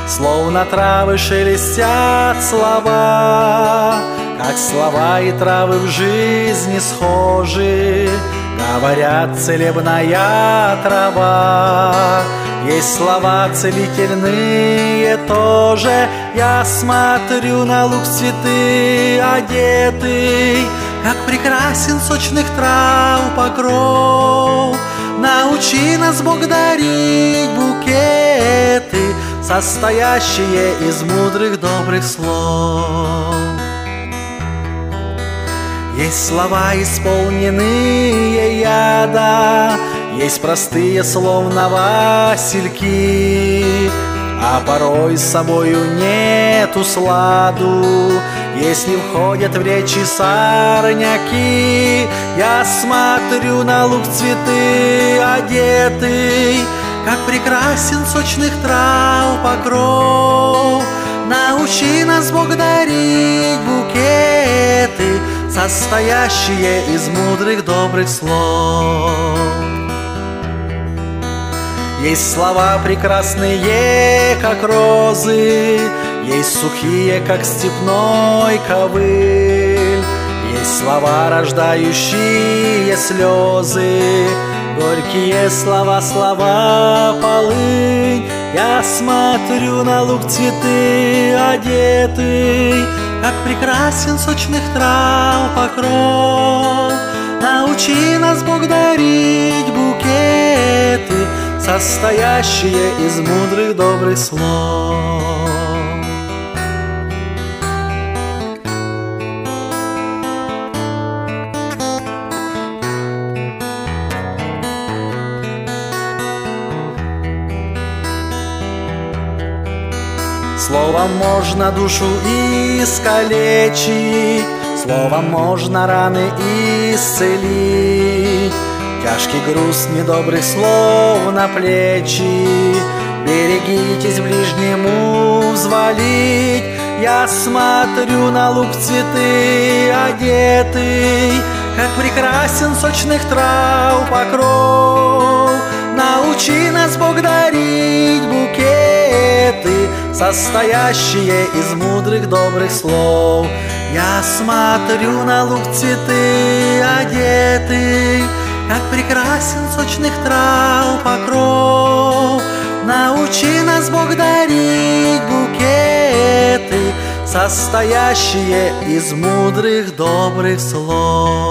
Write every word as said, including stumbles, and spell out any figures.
Словно травы шелестят слова, как слова и травы в жизни схожи. Говорят, целебная трава, есть слова целительные тоже. Я смотрю на луг цветы одетый, как прекрасен сочных трав покров. Научи нас, Бог, дарить букеты, состоящие из мудрых добрых слов. Есть слова, исполненные яда, есть простые, словно васильки, а порой с собою нету сладу, если входят в речи сорняки. Я смотрю на луг цветы одетый, как прекрасен сочных трав покров. Научи нас, Бог, дарить букеты, состоящие из мудрых добрых слов. Есть слова прекрасные, как розы, есть сухие, как степной ковыль. Есть слова, рождающие слезы, горькие слова, слова полынь. Я смотрю на луг цветы одетый, как прекрасен сочных трав покров. Научи нас, Бог, дарить букеты, состоящие из мудрых добрых слов. Словом можно душу искалечить, словом можно раны исцелить. Тяжкий груз недобрых слов на плечи берегитесь ближнему взвалить. Я смотрю на луг цветы одетый, как прекрасен сочных трав покров. Научи нас, Бог, дарить букеты, состоящие из мудрых добрых слов. Я смотрю на луг цветы одетый, как прекрасен сочных трав покров. Научи нас, Бог, дарить букеты, состоящие из мудрых добрых слов.